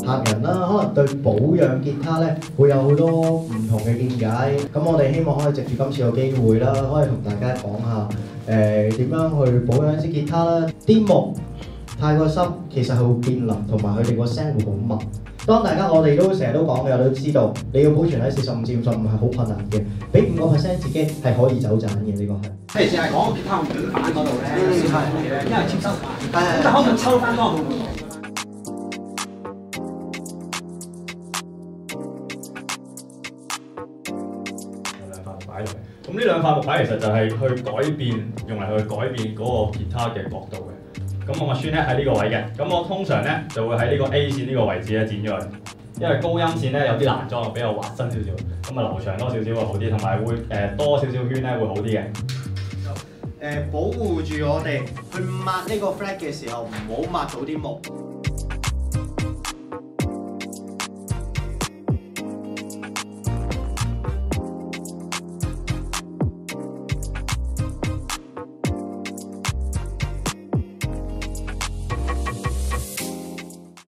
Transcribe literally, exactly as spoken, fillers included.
客人啦，可能對保養吉他咧會有好多唔同嘅見解。咁我哋希望可以藉住今次個機會啦，可以同大家講下誒點樣去保養一支吉他啦。啲木太過濕，其實係會變腍，同埋佢哋個聲會好密。當大家我哋都成日都講嘅，都知道你要保存喺四十五至五十五係好困難嘅，俾五個 percent 自己係可以走盞嘅呢個係。 譬如淨係講吉他面板嗰度咧，有少少嘢咧，因為接收板，咁就可能抽翻嗰個會唔會？ 兩塊木擺落嚟，咁呢兩塊木擺其實就係去改變，用嚟去改變嗰個吉他嘅角度嘅。咁我個圈咧喺呢個位嘅，咁我通常咧就會喺呢個 A 線呢個位置咧剪咗佢，因為高音線咧有啲難裝，比較滑身少少，咁啊留長多少少會好啲，同埋會誒、呃、多少少圈咧會好啲嘅。 誒、保護住我哋去抹呢個 fret 嘅時候，唔好抹到啲木。